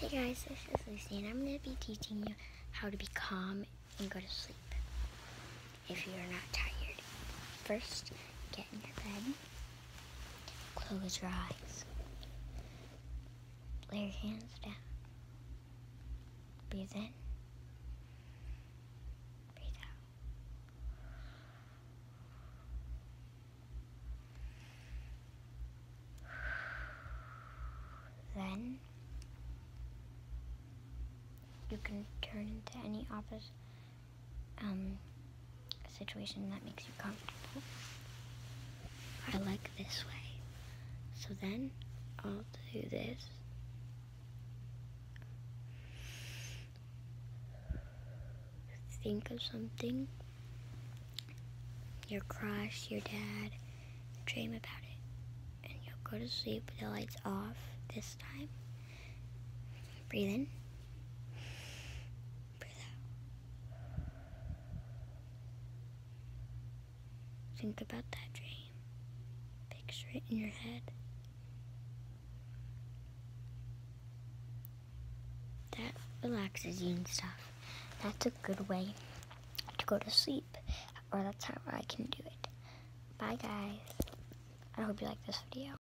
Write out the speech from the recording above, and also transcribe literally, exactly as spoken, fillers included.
Hey guys, this is Lucy and I'm going to be teaching you how to be calm and go to sleep if you're not tired. First, get in your bed, close your eyes, lay your hands down, breathe in, breathe out. Then you can turn into any opposite um, situation that makes you comfortable. I like this way. So then I'll do this. Think of something, your crush, your dad, dream about it, and you'll go to sleep with the lights off this time. Breathe in. Think about that dream. Picture it in your head. That relaxes you and stuff. That's a good way to go to sleep, or that's how I can do it. Bye guys. I hope you like this video.